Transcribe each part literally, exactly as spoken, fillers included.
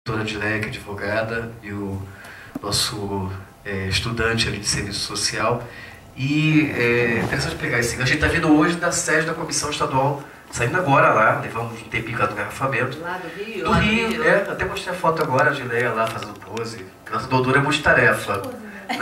doutora Adileia, que é advogada, e o nosso é, estudante ali de serviço social. E é interessante pegar esse. A gente está vindo hoje da sede da Comissão Estadual, saindo agora lá, levamos um tempinho lá do engarrafamento. Lá do Rio? Do lá Rio, do Rio. é. Até mostrei a foto agora, a Adileia lá fazendo pose. Nossa doutora é multitarefa. Não,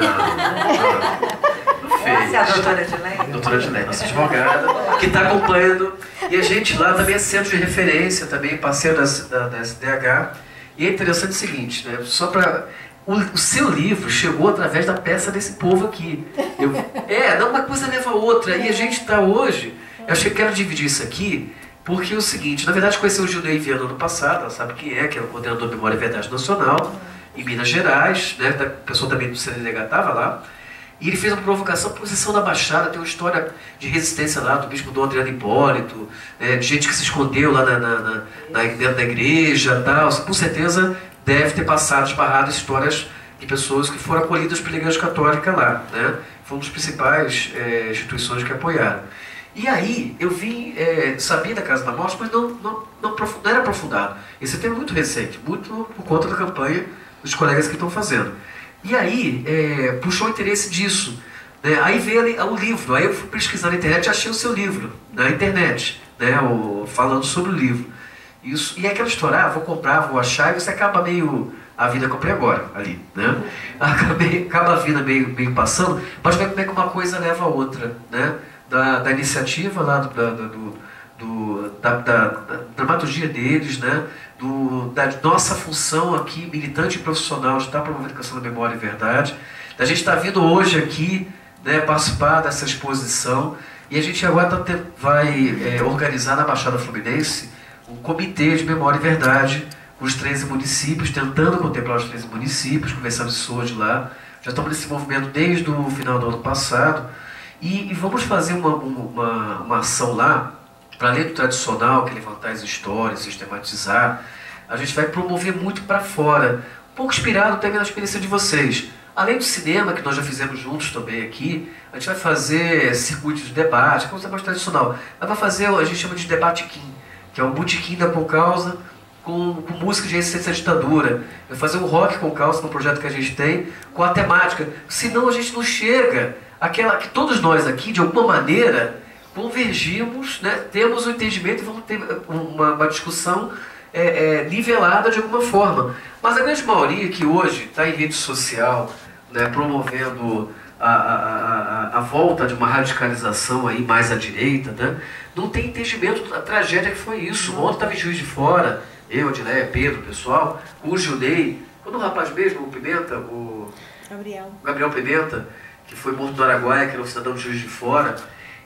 não, não fez. Essa é a doutora Adileia? Doutora Adileia, nossa advogada, que está acompanhando. E a gente lá também é centro de referência, também parceiro das, da, da S D H. E é interessante o seguinte, né? Só para... O, o seu livro chegou através da peça desse povo aqui. Eu, é, não, uma coisa leva a outra. E a gente está hoje... Eu achei que quero dividir isso aqui, porque é o seguinte, na verdade conheci o Gilney Viana no passado, ela sabe quem é, que é o coordenador de Memória e Verdade Nacional, em Minas Gerais, né? A pessoa também do C N D H estava lá. E ele fez uma provocação, posição da Baixada, tem uma história de resistência lá do bispo Dom Adriano Hipólito, é, de gente que se escondeu lá na, na, na, na, dentro da igreja e tal. Com certeza deve ter passado, esbarrado histórias de pessoas que foram acolhidas pela Igreja Católica lá, né? Foi uma das principais é, instituições que apoiaram. E aí, eu vim, é, sabia da Casa da Morte, mas não, não, não, não era aprofundado. Esse tema é muito recente, muito por conta da campanha dos colegas que estão fazendo. E aí, é, puxou o interesse disso. Né? Aí veio ali, o livro, aí eu fui pesquisar na internet e achei o seu livro, na internet, né? o, falando sobre o livro. Isso, e é aquela história, ah, vou comprar, vou achar, e você acaba meio... A vida eu comprei agora, ali, né? Acabei, acaba a vida meio, meio passando, mas ver como é que uma coisa leva a outra, né? Da, da iniciativa lá, do, da, do, do, da, da, da dramaturgia deles, né? Do, da nossa função aqui, militante e profissional, de estar promovendo a questão da memória e verdade. A gente está vindo hoje aqui, né, participar dessa exposição, e a gente agora tá, vai é, organizar na Baixada Fluminense um comitê de memória e verdade com os treze municípios, tentando contemplar os treze municípios, conversando isso hoje lá. Já estamos nesse movimento desde o final do ano passado. E, e vamos fazer uma, uma, uma ação lá, para além do tradicional, que é levantar as histórias, sistematizar, a gente vai promover muito para fora, um pouco inspirado também na experiência de vocês. Além do cinema, que nós já fizemos juntos também aqui, a gente vai fazer circuitos de debate, que é um mais tradicional. Mas vai fazer, a gente chama de debate Kim, que é um botequim da Concausa, com, com música de resistência à ditadura. Vai fazer um rock com causa, com um projeto que a gente tem, com a temática. Senão a gente não chega àquela que todos nós aqui, de alguma maneira, convergimos, né, temos um entendimento e vamos ter uma, uma discussão é, é, nivelada de alguma forma. Mas a grande maioria que hoje está em rede social, né, promovendo a, a, a, a volta de uma radicalização aí mais à direita, né, não tem entendimento da tragédia que foi isso. Ontem estava em Juiz de Fora, eu, Adileia, Pedro, pessoal, com o Gilney, quando o rapaz mesmo, o Pimenta, o Gabriel. Gabriel Pimenta, que foi morto no Araguaia, que era um cidadão de Juiz de Fora,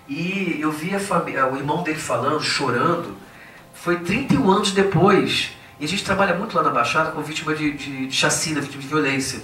e eu vi a família, o irmão dele falando, chorando. Foi trinta e um anos depois, e a gente trabalha muito lá na Baixada com vítima de, de, de chacina, vítima de violência.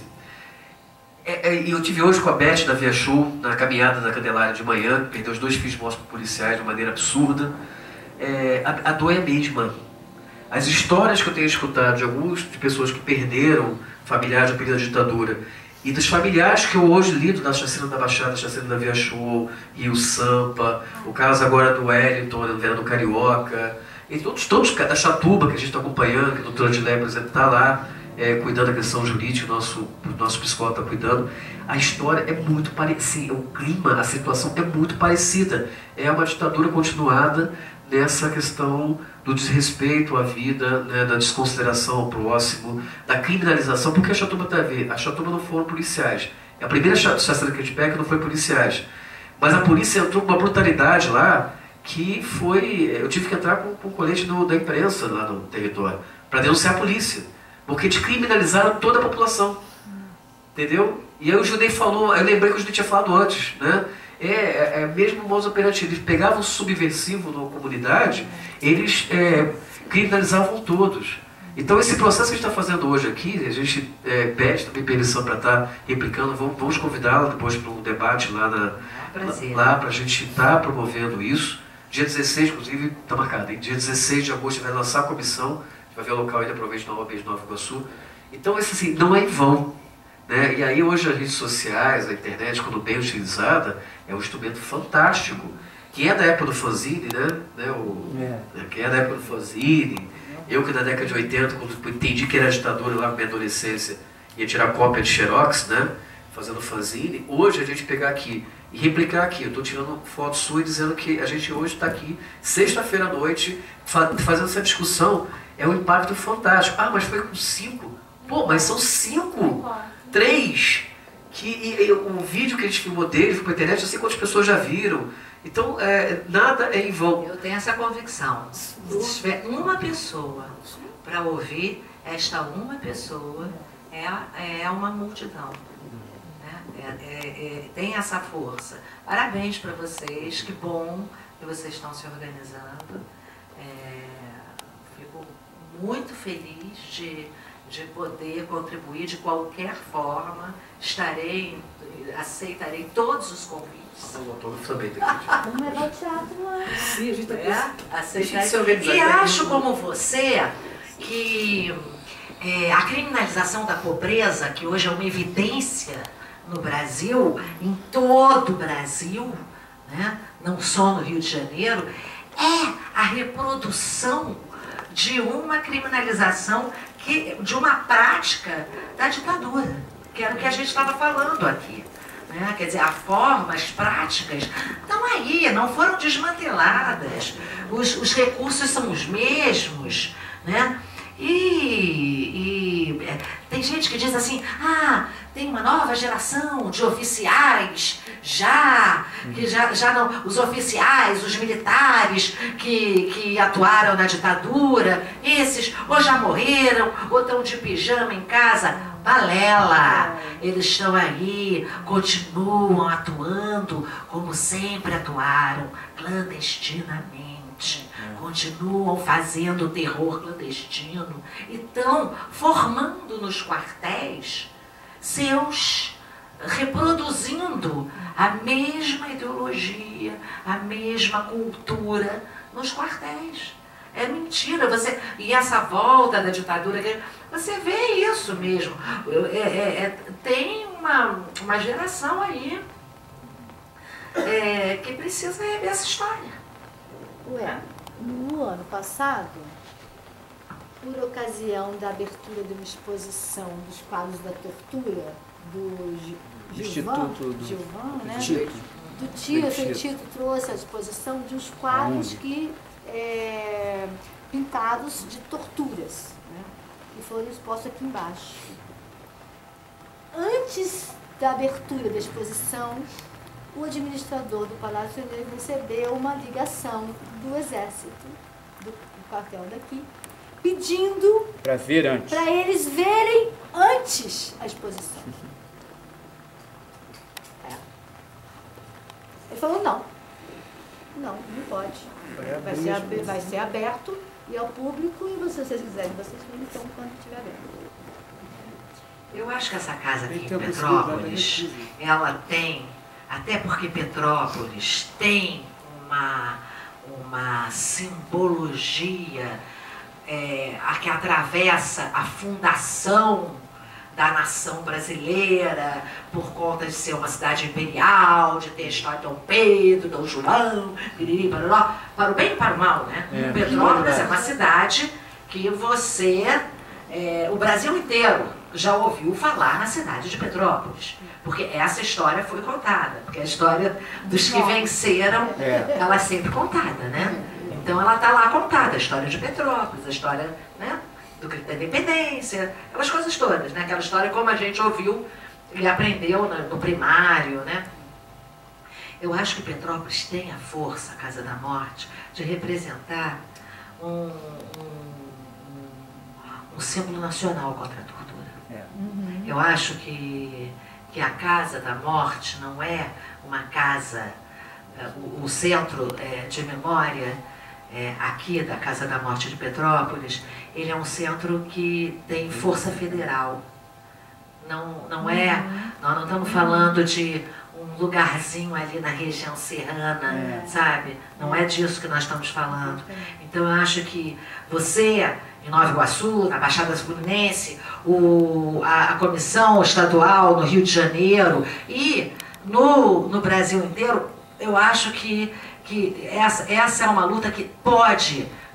É, é, e eu tive hoje com a Beth da Via Show, na caminhada da Candelária de manhã, perdeu os dois filhos mortos por policiais de maneira absurda. É, a, a dor é a mesma. As histórias que eu tenho escutado de algumas de pessoas que perderam familiares no período da ditadura, e dos familiares que eu hoje lido da chacina da Baixada, da chacina da Via Show, Rio Sampa, o caso agora do Wellington, do Verão do Carioca, e todos, todos da Chatuba, que a gente está acompanhando, que a doutora Adileia, por exemplo, está lá, é, cuidando da questão jurídica, o nosso, o nosso psicólogo está cuidando. A história é muito parecida, o clima, a situação é muito parecida. É uma ditadura continuada nessa questão do desrespeito à vida, né, da desconsideração ao próximo, da criminalização, porque a Chatuba está a ver, a Chatuba não foram policiais. A primeira chacina que a gente pega não foi policiais. Mas a polícia entrou com uma brutalidade lá, que foi... Eu tive que entrar com, com o colete do, da imprensa lá no território, para denunciar a polícia. Porque descriminalizaram toda a população. Entendeu? E aí o Gilney falou, eu lembrei que o Gilney tinha falado antes, né? É, é, é mesmo o modus operandi. Eles pegavam um subversivo na comunidade, eles é, criminalizavam todos. Então esse processo que a gente está fazendo hoje aqui, a gente é, pede também permissão para estar tá replicando, vamos, vamos convidá-la depois para um debate lá, na, lá para a gente estar tá promovendo isso. Dia dezesseis, inclusive, está marcado, hein? Dia dezesseis de agosto vai lançar a comissão, a gente vai ver o local ainda, provavelmente na O A B de Nova Iguaçu. Então, esse, assim, não é em vão. Né? E aí hoje as redes sociais, a internet, quando bem utilizada, é um instrumento fantástico. Quem é da época do fanzine, né? né? O, é. Quem é da época do fanzine, Eu que na década de oitenta, quando entendi que era ditadura lá na minha adolescência, ia tirar cópia de Xerox, né? Fazendo fanzine. Hoje a gente pegar aqui e replicar aqui. Eu estou tirando foto sua e dizendo que a gente hoje está aqui, sexta-feira à noite, fa fazendo essa discussão. É um impacto fantástico. Ah, mas foi com cinco? Pô, mas são cinco! Três! Que, e, e, o vídeo que a gente filmou dele foi para a internet, não sei quantas pessoas já viram. Então, é, nada é em vão. Eu tenho essa convicção. Se tiver uma pessoa para ouvir, esta uma pessoa é, é uma multidão. Né? É, é, é, tem essa força. Parabéns para vocês, que bom que vocês estão se organizando. É, fico muito feliz de, de poder contribuir de qualquer forma. Estarei, aceitarei todos os convites. O autógrafo também tem que Vamos levar o teatro lá. Sim, a gente É, aceitarei. E acho, como você, que é, a criminalização da pobreza, que hoje é uma evidência no Brasil, em todo o Brasil, né, não só no Rio de Janeiro, é a reprodução de uma criminalização, que, de uma prática da ditadura, que era o que a gente estava falando aqui. Né? Quer dizer, a forma, as práticas estão aí, não foram desmanteladas, os, os recursos são os mesmos, né? E, e é, tem gente que diz assim, ah, tem uma nova geração de oficiais já, que já, já não, os oficiais, os militares que, que atuaram na ditadura, esses ou já morreram, ou estão de pijama em casa. Balela, eles estão aí, continuam atuando como sempre atuaram, clandestinamente, continuam fazendo terror clandestino e estão formando nos quartéis seus, reproduzindo a mesma ideologia, a mesma cultura nos quartéis. É mentira, você, e essa volta da ditadura, você vê isso mesmo. É, é, é, tem uma, uma geração aí é, que precisa rever essa história. Ué, no ano passado, por ocasião da abertura de uma exposição dos quadros da tortura do Gilvan, do Gilvan, né? Tito. Do Tito, o Tito trouxe a exposição de uns quadros que É, pintados de torturas, né, que foram expostos aqui embaixo. Antes da abertura da exposição, o administrador do Palácio Negro recebeu uma ligação do Exército, do, do quartel daqui, pedindo para ver antes, para eles verem antes a exposição. É. Ele falou não, não, não pode. Vai ser, vai ser aberto e ao público, e se vocês quiserem, vocês vão então quando estiver aberto. Eu acho que essa casa aqui em Petrópolis, ela tem, até porque Petrópolis tem uma, uma simbologia é, a que atravessa a fundação da nação brasileira, por conta de ser uma cidade imperial, de ter a história de Dom Pedro, Dom João, piriri, pararó, para o bem e para o mal, né? É. Petrópolis é uma cidade que você, é, o Brasil inteiro já ouviu falar na cidade de Petrópolis, porque essa história foi contada, porque a história dos que venceram, é. ela é sempre contada, né? Então ela está lá contada, a história de Petrópolis, a história, né, do grito da independência, aquelas coisas todas, né? Aquela história como a gente ouviu e aprendeu no, no primário, né? Eu acho que Petrópolis tem a força, a Casa da Morte, de representar um, um, um símbolo nacional contra a tortura. É. Uhum. Eu acho que, que a Casa da Morte não é uma casa, o, o centro é, de memória é, aqui da Casa da Morte de Petrópolis, ele é um centro que tem força federal. Não, não é, uhum. nós não estamos falando de um lugarzinho ali na região serrana, é. sabe? Não é disso que nós estamos falando. Então eu acho que você, em Nova Iguaçu, na Baixada Fluminense, o, a, a Comissão Estadual no Rio de Janeiro e no, no Brasil inteiro, eu acho que, que essa, essa é uma luta que pode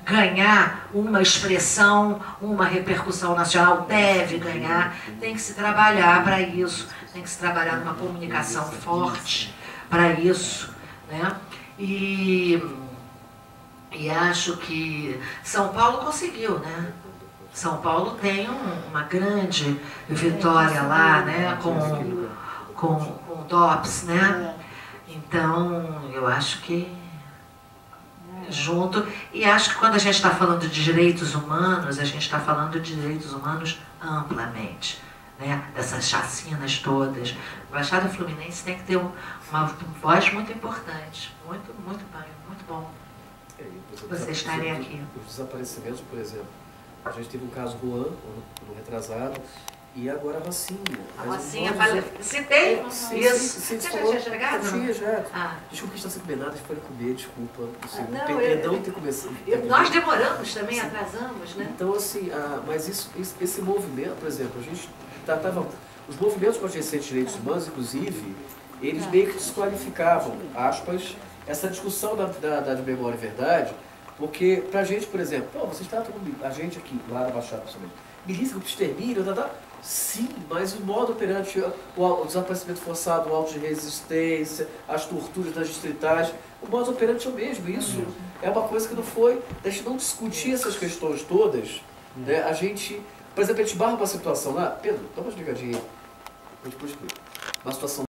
ganhar uma expressão, uma repercussão nacional, deve ganhar, tem que se trabalhar para isso, tem que se trabalhar numa comunicação forte para isso, né? E, e acho que São Paulo conseguiu, né? São Paulo tem um, uma grande vitória lá, né? Com, com, com o D O P S, né? Então, eu acho que junto, e acho que quando a gente está falando de direitos humanos, a gente está falando de direitos humanos amplamente, né? Dessas chacinas todas. A Baixada Fluminense tem que ter um, uma voz muito importante, muito, muito bem, muito bom vocês estarem aqui. Os desaparecimentos, por exemplo, a gente teve um caso do ano, ano retrasado, e agora a Rocinha. A Rocinha, falei, citei Sim, isso. sim, Você já tinha chegado? Eu tinha já. Ah. Desculpa que está sendo combinado, foi comer, desculpa. Assim, Ah, não, não, perdão eu, ter começado. Eu, nós demoramos também, sim. Atrasamos, né? Então, assim, ah, mas isso, esse, esse movimento, por exemplo, a gente tratava. Os movimentos para os direitos humanos, inclusive, eles meio que desqualificavam, aspas, essa discussão da, da, da memória e verdade, porque pra gente, por exemplo, pô, vocês tratam a gente aqui, lá na Baixada, principalmente, milícia, grupo de extermínio, tá, tá. Sim, mas o modo operante, o, o desaparecimento forçado, o auto de resistência, as torturas das distritais, o modo operante é o mesmo. Isso é uma coisa que não foi, a gente não discutir essas questões todas, né? A gente, por exemplo, a gente barra uma situação lá, Pedro, dá uma ligadinha aí, a gente pode explicar. Uma situação